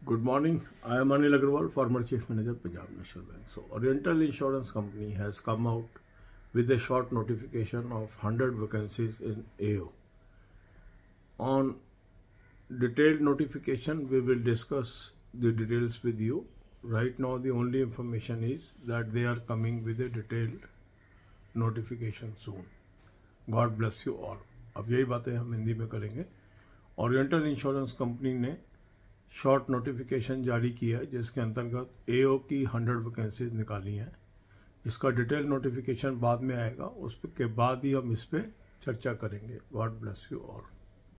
Good morning. I am Anil Agrawal, former Chief Manager, Punjab National Bank. So, Oriental Insurance Company has come out with a short notification of 100 vacancies in AO. On detailed notification, we will discuss the details with you. Right now, the only information is that they are coming with a detailed notification soon. God bless you all. अब यही बातें हम हिंदी में करेंगे. Oriental insurance company ने short notification जारी किया है जिसके अंतर्गत एओ की 100 वैकेंसीज निकाली हैं. इसका डिटेल नोटिफिकेशन बाद में आएगा, उसके बाद ही हम इस पर चर्चा करेंगे. God bless you all.